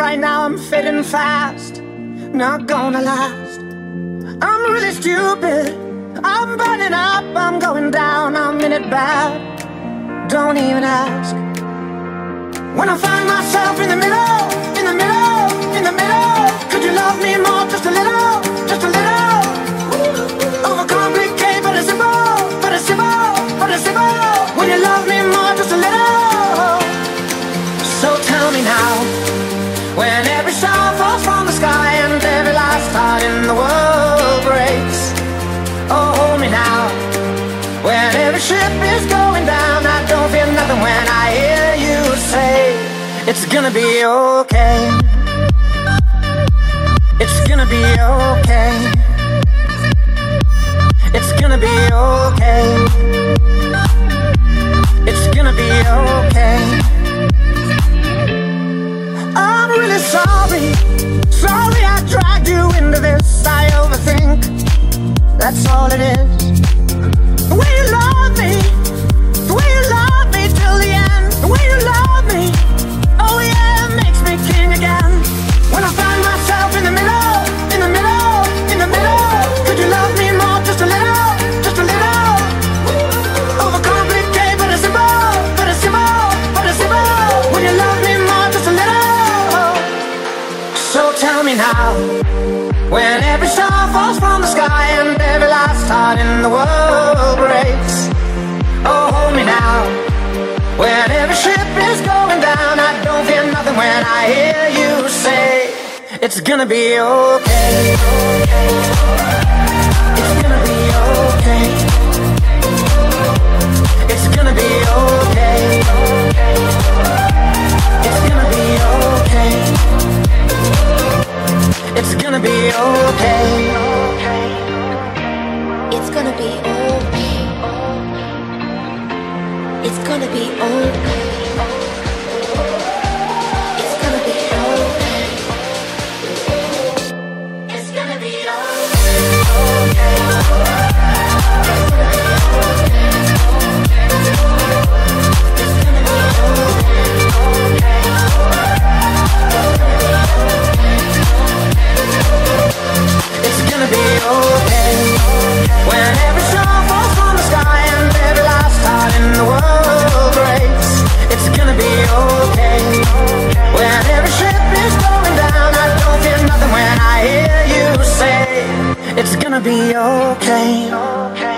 right now I'm fading fast, not gonna last. I'm really stupid, I'm burning up, I'm going down, I'm in it bad. Don't even ask. When I find myself in the middle, in the middle, in the middle, could you love me more, just a little, just a little? Overcomplicate, but it's simple, but it's simple, but it's simple. When you love me more, just a little. So tell me now, when every star falls from the sky and every last heart in the world breaks. Oh, hold me now, when every ship is going down, I don't feel nothing when I hear you say, it's gonna be okay. It's gonna be okay. It's gonna be okay. It's gonna be okay. I'm really sorry, sorry I dragged you into this. I overthink, that's all it is. The way you love me, the way you love me till the end. The way you love me, oh yeah, it makes me king again. When I find myself in the middle, in the middle, in the middle, could you love me more, just a little, just a little? Overcomplicate, but it's simple, but it's simple, but it's simple. When you love me more, just a little. So tell me now, when every star falls from the sky and every last heart in the world breaks. Oh, hold me now, when every ship is going down, I don't feel nothing when I hear you say, it's gonna be okay. It's gonna be okay. It's gonna be okay. It's gonna be okay. It's gonna be okay. It's gonna be okay. It's gonna be okay. It's gonna be okay. It's gonna be okay. It's gonna be okay. When every star falls from the sky and every last heart in the world breaks. It's gonna be okay. When every ship is going down, I don't feel nothing when I hear you say, it's gonna be okay.